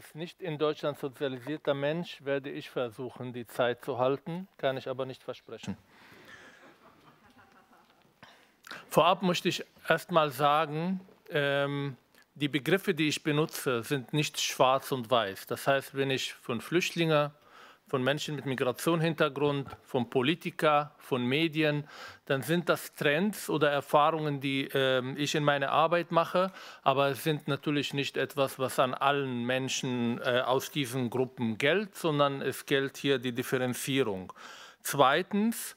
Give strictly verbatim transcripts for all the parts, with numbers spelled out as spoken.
als nicht in Deutschland sozialisierter Mensch werde ich versuchen, die Zeit zu halten, kann ich aber nicht versprechen. Vorab möchte ich erst mal sagen, ähm, die Begriffe, die ich benutze, sind nicht schwarz und weiß. Das heißt, wenn ich von Flüchtlingen, von Menschen mit Migrationshintergrund, von Politikern, von Medien, dann sind das Trends oder Erfahrungen, die äh, ich in meiner Arbeit mache, aber es sind natürlich nicht etwas, was an allen Menschen äh, aus diesen Gruppen gilt, sondern es gilt hier die Differenzierung. Zweitens,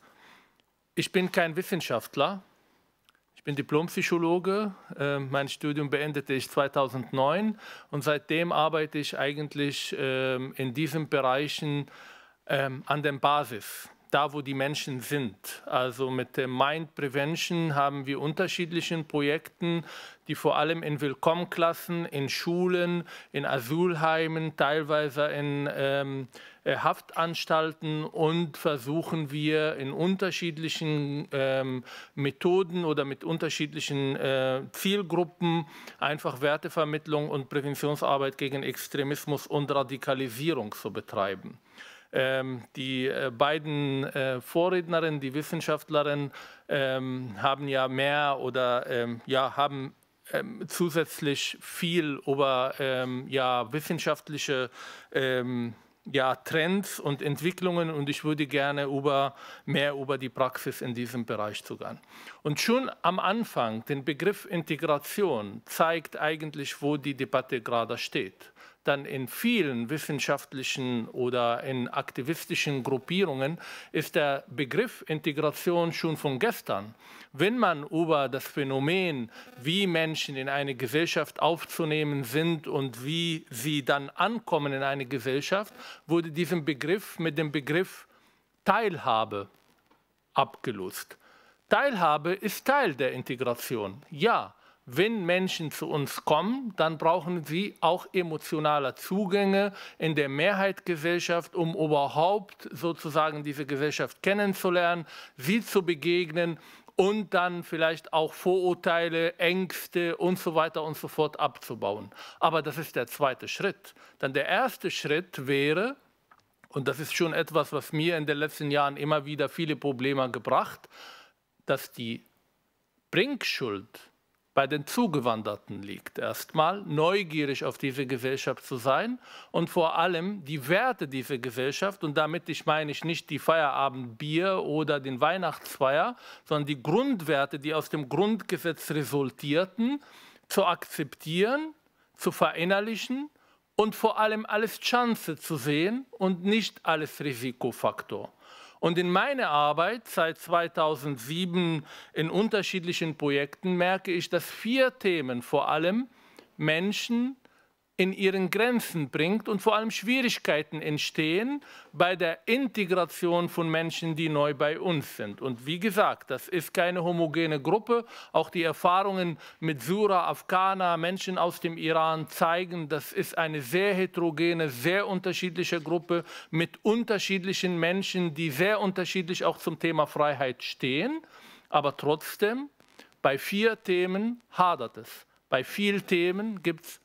ich bin kein Wissenschaftler. Ich bin Diplompsychologe. Äh, mein Studium beendete ich zweitausendneun und seitdem arbeite ich eigentlich äh, in diesen Bereichen äh, an der Basis, da wo die Menschen sind. Also mit der Mind Prevention haben wir unterschiedliche Projekte, die vor allem in Willkommenklassen, in Schulen, in Asylheimen, teilweise in ähm, Haftanstalten und versuchen wir in unterschiedlichen ähm, Methoden oder mit unterschiedlichen äh, Zielgruppen einfach Wertevermittlung und Präventionsarbeit gegen Extremismus und Radikalisierung zu betreiben. Ähm, die äh, beiden äh, Vorrednerinnen, die Wissenschaftlerinnen, ähm, haben ja mehr oder ähm, ja, haben ähm, zusätzlich viel über ähm, ja, wissenschaftliche ähm, ja, Trends und Entwicklungen und ich würde gerne über, mehr über die Praxis in diesem Bereich zu gehen. Und schon am Anfang, den Begriff Integration zeigt eigentlich, wo die Debatte gerade steht. Dann in vielen wissenschaftlichen oder in aktivistischen Gruppierungen ist der Begriff Integration schon von gestern. Wenn man über das Phänomen, wie Menschen in eine Gesellschaft aufzunehmen sind und wie sie dann ankommen in eine Gesellschaft, wurde diesen Begriff mit dem Begriff Teilhabe abgelöst. Teilhabe ist Teil der Integration, ja. Wenn Menschen zu uns kommen, dann brauchen sie auch emotionale Zugänge in der Mehrheitsgesellschaft, um überhaupt sozusagen diese Gesellschaft kennenzulernen, sie zu begegnen und dann vielleicht auch Vorurteile, Ängste und so weiter und so fort abzubauen. Aber das ist der zweite Schritt. Dann der erste Schritt wäre, und das ist schon etwas, was mir in den letzten Jahren immer wieder viele Probleme gebracht, dass die Bringschuld bei den Zugewanderten liegt. Erstmal neugierig auf diese Gesellschaft zu sein und vor allem die Werte dieser Gesellschaft, und damit ich meine ich nicht die Feierabendbier oder den Weihnachtsfeier, sondern die Grundwerte, die aus dem Grundgesetz resultierten, zu akzeptieren, zu verinnerlichen und vor allem alles Chance zu sehen und nicht alles Risikofaktor. Und in meiner Arbeit seit zweitausendsieben in unterschiedlichen Projekten merke ich, dass vier Themen vor allem Menschen in ihren Grenzen bringt und vor allem Schwierigkeiten entstehen bei der Integration von Menschen, die neu bei uns sind. Und wie gesagt, das ist keine homogene Gruppe. Auch die Erfahrungen mit Syrer, Afghaner, Menschen aus dem Iran zeigen, das ist eine sehr heterogene, sehr unterschiedliche Gruppe mit unterschiedlichen Menschen, die sehr unterschiedlich auch zum Thema Freiheit stehen. Aber trotzdem, bei vier Themen hadert es. Bei vielen Themen gibt es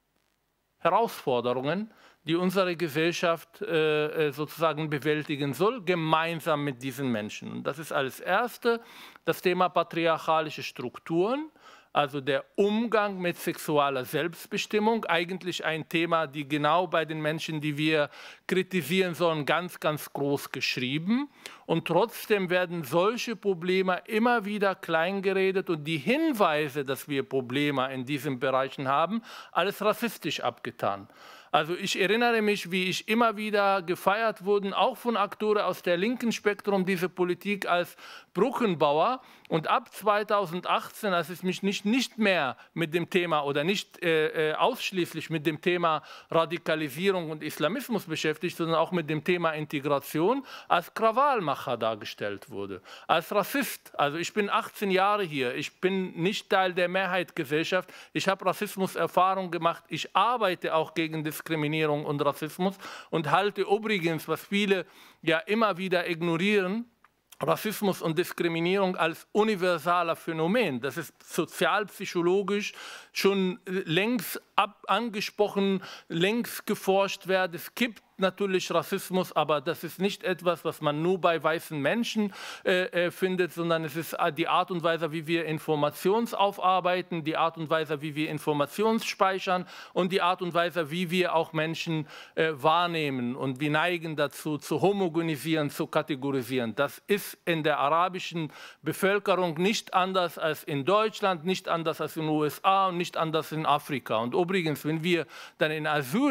Herausforderungen, die unsere Gesellschaft äh, sozusagen bewältigen soll, gemeinsam mit diesen Menschen. Und das ist als Erste das Thema patriarchalische Strukturen, also der Umgang mit sexueller Selbstbestimmung, eigentlich ein Thema, die genau bei den Menschen, die wir kritisieren sollen, ganz, ganz groß geschrieben. Und trotzdem werden solche Probleme immer wieder kleingeredet und die Hinweise, dass wir Probleme in diesen Bereichen haben, alles rassistisch abgetan. Also ich erinnere mich, wie ich immer wieder gefeiert wurde, auch von Akteuren aus der linken Spektrum, diese Politik als Brückenbauer. Und ab zweitausendachtzehn, als ich mich nicht, nicht mehr mit dem Thema oder nicht äh, ausschließlich mit dem Thema Radikalisierung und Islamismus beschäftigt, sondern auch mit dem Thema Integration, als Krawallmacher dargestellt wurde, als Rassist. Also ich bin achtzehn Jahre hier, ich bin nicht Teil der Mehrheitsgesellschaft, ich habe Rassismuserfahrung gemacht, ich arbeite auch gegen Diskriminierung und Rassismus und halte übrigens, was viele ja immer wieder ignorieren, Rassismus und Diskriminierung als universaler Phänomen. Das ist sozialpsychologisch schon längst ab angesprochen, längst geforscht wird. Es gibt natürlich Rassismus, aber das ist nicht etwas, was man nur bei weißen Menschen äh, findet, sondern es ist die Art und Weise, wie wir Informationen aufarbeiten, die Art und Weise, wie wir Informationen speichern und die Art und Weise, wie wir auch Menschen äh, wahrnehmen. Und wir neigen dazu, zu homogenisieren, zu kategorisieren. Das ist in der arabischen Bevölkerung nicht anders als in Deutschland, nicht anders als in den U S A und nicht anders in Afrika. Und übrigens, wenn wir dann in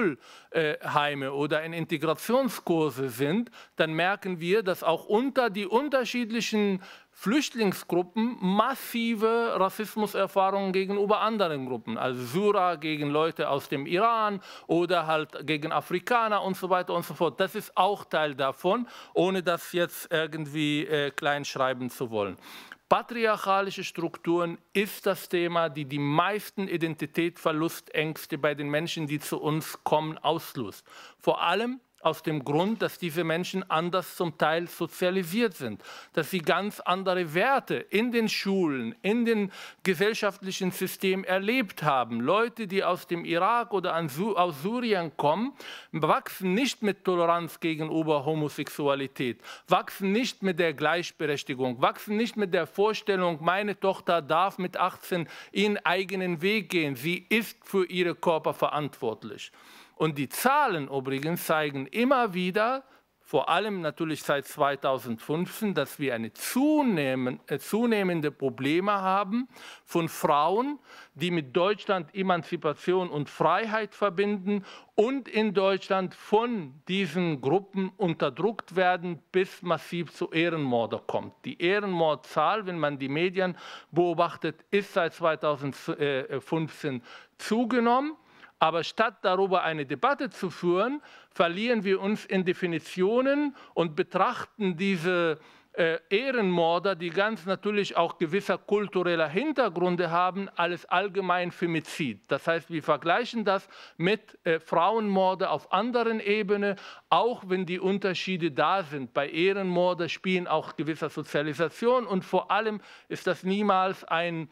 Asylheime oder in Integrationskurse sind, dann merken wir, dass auch unter die unterschiedlichen Flüchtlingsgruppen massive Rassismuserfahrungen gegenüber anderen Gruppen, also Syrer gegen Leute aus dem Iran oder halt gegen Afrikaner und so weiter und so fort. Das ist auch Teil davon, ohne das jetzt irgendwie äh, kleinschreiben zu wollen. Patriarchalische Strukturen ist das Thema, die die meisten Identitätsverlustängste bei den Menschen, die zu uns kommen, auslöst. Vor allem aus dem Grund, dass diese Menschen anders zum Teil sozialisiert sind, dass sie ganz andere Werte in den Schulen, in den gesellschaftlichen Systemen erlebt haben. Leute, die aus dem Irak oder aus Syrien kommen, wachsen nicht mit Toleranz gegenüber Homosexualität, wachsen nicht mit der Gleichberechtigung, wachsen nicht mit der Vorstellung, meine Tochter darf mit achtzehn ihren eigenen Weg gehen, sie ist für ihre Körper verantwortlich. Und die Zahlen übrigens zeigen immer wieder, vor allem natürlich seit zweitausendfünfzehn, dass wir eine zunehmende, zunehmende Probleme haben von Frauen, die mit Deutschland Emanzipation und Freiheit verbinden und in Deutschland von diesen Gruppen unterdrückt werden, bis massiv zu Ehrenmorden kommt. Die Ehrenmordzahl, wenn man die Medien beobachtet, ist seit zweitausendfünfzehn zugenommen. Aber statt darüber eine Debatte zu führen, verlieren wir uns in Definitionen und betrachten diese äh, Ehrenmorde, die ganz natürlich auch gewisser kultureller Hintergründe haben, als allgemein Femizid. Das heißt, wir vergleichen das mit äh, Frauenmorde auf anderen Ebenen, auch wenn die Unterschiede da sind. Bei Ehrenmorde spielen auch gewisse Sozialisation und vor allem ist das niemals ein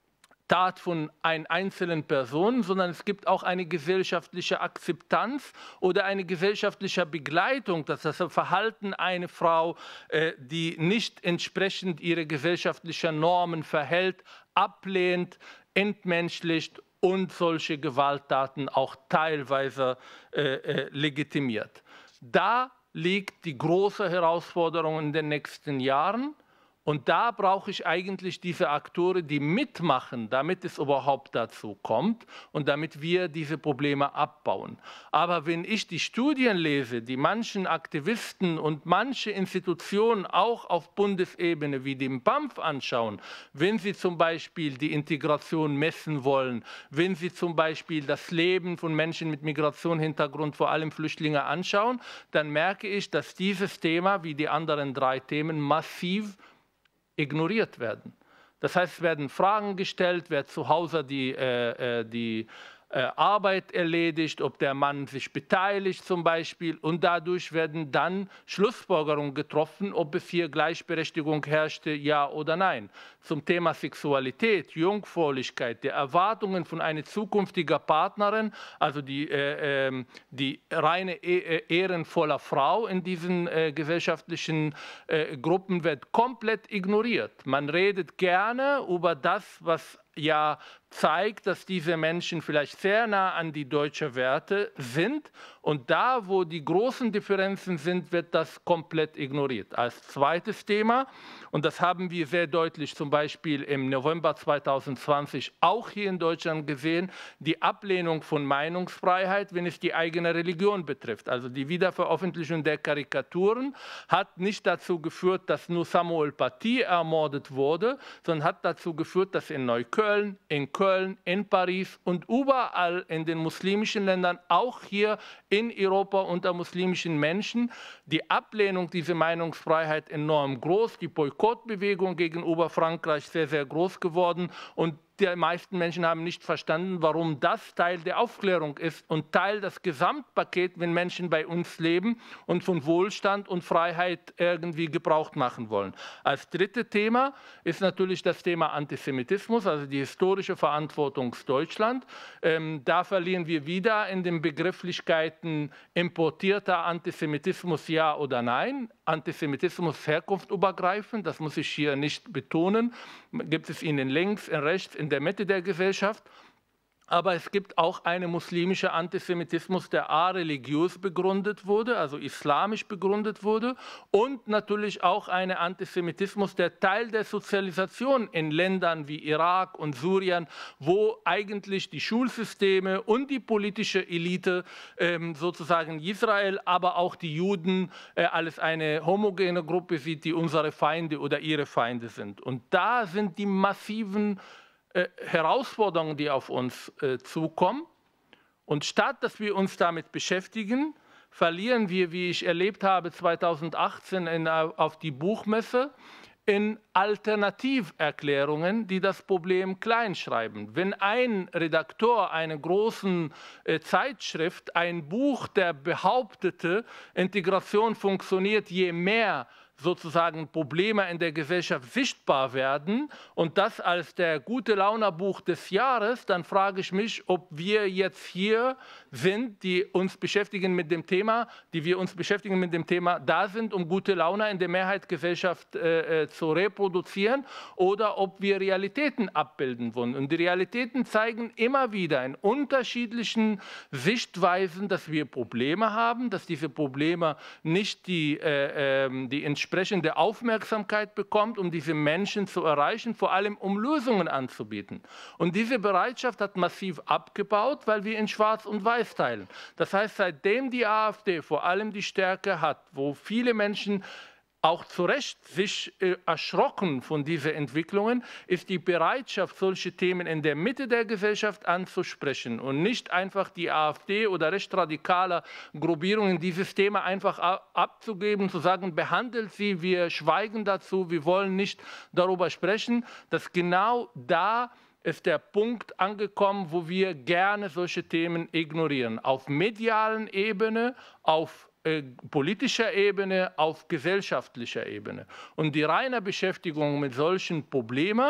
Tat von einer einzelnen Person, sondern es gibt auch eine gesellschaftliche Akzeptanz oder eine gesellschaftliche Begleitung, dass das Verhalten einer Frau, äh, die nicht entsprechend ihrer gesellschaftlichen Normen verhält, ablehnt, entmenschlicht und solche Gewalttaten auch teilweise äh, äh, legitimiert. Da liegt die große Herausforderung in den nächsten Jahren. Und da brauche ich eigentlich diese Akteure, die mitmachen, damit es überhaupt dazu kommt und damit wir diese Probleme abbauen. Aber wenn ich die Studien lese, die manchen Aktivisten und manche Institutionen auch auf Bundesebene wie den B A M F anschauen, wenn sie zum Beispiel die Integration messen wollen, wenn sie zum Beispiel das Leben von Menschen mit Migrationshintergrund, vor allem Flüchtlinge, anschauen, dann merke ich, dass dieses Thema wie die anderen drei Themen massiv ignoriert werden. Das heißt, es werden Fragen gestellt, wer zu Hause die, äh, die äh, Arbeit erledigt, ob der Mann sich beteiligt zum Beispiel. Und dadurch werden dann Schlussfolgerungen getroffen, ob es hier Gleichberechtigung herrschte, ja oder nein. Zum Thema Sexualität, Jungfräulichkeit, der Erwartungen von einer zukünftigen Partnerin, also die, äh, äh, die reine äh, ehrenvolle Frau in diesen äh, gesellschaftlichen äh, Gruppen wird komplett ignoriert. Man redet gerne über das, was ja zeigt, dass diese Menschen vielleicht sehr nah an die deutschen Werte sind. Und da, wo die großen Differenzen sind, wird das komplett ignoriert. Als zweites Thema, und das haben wir sehr deutlich zum Beispiel im November zweitausendzwanzig auch hier in Deutschland gesehen, die Ablehnung von Meinungsfreiheit, wenn es die eigene Religion betrifft. Also die Wiederveröffentlichung der Karikaturen hat nicht dazu geführt, dass nur Samuel Paty ermordet wurde, sondern hat dazu geführt, dass in Neukölln, in Köln, in Paris und überall in den muslimischen Ländern, auch hier in Europa unter muslimischen Menschen, die Ablehnung dieser Meinungsfreiheit enorm groß, die Boykottbewegung gegenüber Frankreich sehr, sehr groß geworden und die meisten Menschen haben nicht verstanden, warum das Teil der Aufklärung ist und Teil des Gesamtpakets, wenn Menschen bei uns leben und von Wohlstand und Freiheit irgendwie Gebrauch machen wollen. Als drittes Thema ist natürlich das Thema Antisemitismus, also die historische Verantwortung Deutschland. Ähm, da verlieren wir wieder in den Begrifflichkeiten importierter Antisemitismus, ja oder nein. Antisemitismus herkunftübergreifend, das muss ich hier nicht betonen, gibt es ihn in links, in rechts, in der Mitte der Gesellschaft. Aber es gibt auch einen muslimischen Antisemitismus, der a religiös begründet wurde, also islamisch begründet wurde, und natürlich auch einen Antisemitismus, der Teil der Sozialisation in Ländern wie Irak und Syrien, wo eigentlich die Schulsysteme und die politische Elite ähm, sozusagen Israel, aber auch die Juden äh, als eine homogene Gruppe sieht, die unsere Feinde oder ihre Feinde sind. Und da sind die massiven Herausforderungen, die auf uns äh, zukommen. Und statt dass wir uns damit beschäftigen, verlieren wir, wie ich erlebt habe, zweitausendachtzehn in, auf die Buchmesse, in Alternativerklärungen, die das Problem kleinschreiben. Wenn ein Redakteur einer großen äh, Zeitschrift ein Buch, der behauptete, Integration funktioniert, je mehr sozusagen Probleme in der Gesellschaft sichtbar werden und das als der Gute-Laune-Buch des Jahres, dann frage ich mich, ob wir jetzt hier sind, die uns beschäftigen mit dem Thema, die wir uns beschäftigen mit dem Thema, da sind, um gute Laune in der Mehrheitsgesellschaft äh, zu reproduzieren, oder ob wir Realitäten abbilden wollen. Und die Realitäten zeigen immer wieder in unterschiedlichen Sichtweisen, dass wir Probleme haben, dass diese Probleme nicht die, äh, äh, die entsprechende Aufmerksamkeit bekommt, um diese Menschen zu erreichen, vor allem um Lösungen anzubieten. Und diese Bereitschaft hat massiv abgebaut, weil wir in Schwarz und Weiß teilen. Das heißt, seitdem die AfD vor allem die Stärke hat, wo viele Menschen auch zu Recht sich äh, erschrocken von diesen Entwicklungen, ist die Bereitschaft, solche Themen in der Mitte der Gesellschaft anzusprechen und nicht einfach die AfD oder rechtsradikale Gruppierungen dieses Thema einfach abzugeben, zu sagen, behandelt sie, wir schweigen dazu, wir wollen nicht darüber sprechen, dass genau da ist der Punkt angekommen, wo wir gerne solche Themen ignorieren. Auf medialen Ebene, auf politischer Ebene, auf gesellschaftlicher Ebene. Und die reine Beschäftigung mit solchen Problemen,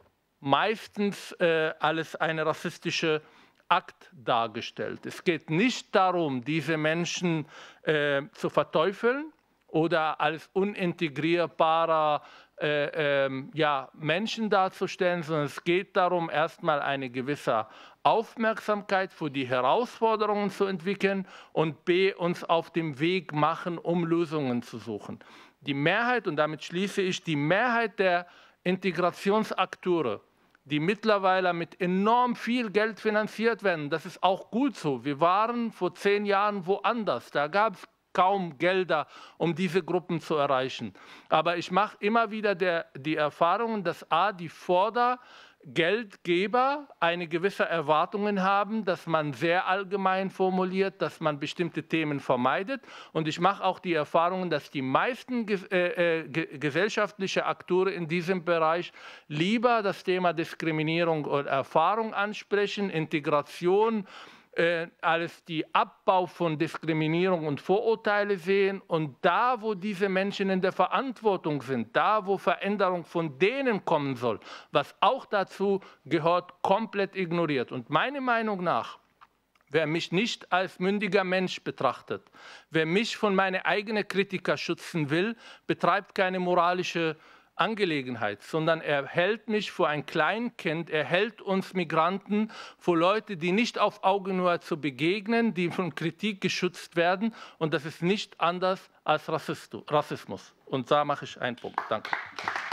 meistens äh, als eine rassistische Akt dargestellt. Es geht nicht darum, diese Menschen äh, zu verteufeln oder als unintegrierbare äh, äh, ja, Menschen darzustellen, sondern es geht darum, erstmal eine gewisse Aufmerksamkeit für die Herausforderungen zu entwickeln und b. uns auf dem Weg machen, um Lösungen zu suchen. Die Mehrheit, und damit schließe ich, die Mehrheit der Integrationsakteure, die mittlerweile mit enorm viel Geld finanziert werden, das ist auch gut so. Wir waren vor zehn Jahren woanders, da gab es kaum Gelder, um diese Gruppen zu erreichen. Aber ich mache immer wieder der, die Erfahrung, dass a. die Fördergeldgeber eine gewisse Erwartungen haben, dass man sehr allgemein formuliert, dass man bestimmte Themen vermeidet. Und ich mache auch die Erfahrungen, dass die meisten äh, äh, gesellschaftlichen Akteure in diesem Bereich lieber das Thema Diskriminierung oder Erfahrung ansprechen, Integration, Äh, als die Abbau von Diskriminierung und Vorurteile sehen. Und da, wo diese Menschen in der Verantwortung sind, da, wo Veränderung von denen kommen soll, was auch dazu gehört, komplett ignoriert. Und meiner Meinung nach, wer mich nicht als mündiger Mensch betrachtet, wer mich von meinen eigenen Kritikern schützen will, betreibt keine moralische Angelegenheit, sondern er hält mich für ein Kleinkind, er hält uns Migranten für Leute, die nicht auf Augenhöhe zu begegnen, die von Kritik geschützt werden, und das ist nicht anders als Rassismus. Und da mache ich einen Punkt. Danke.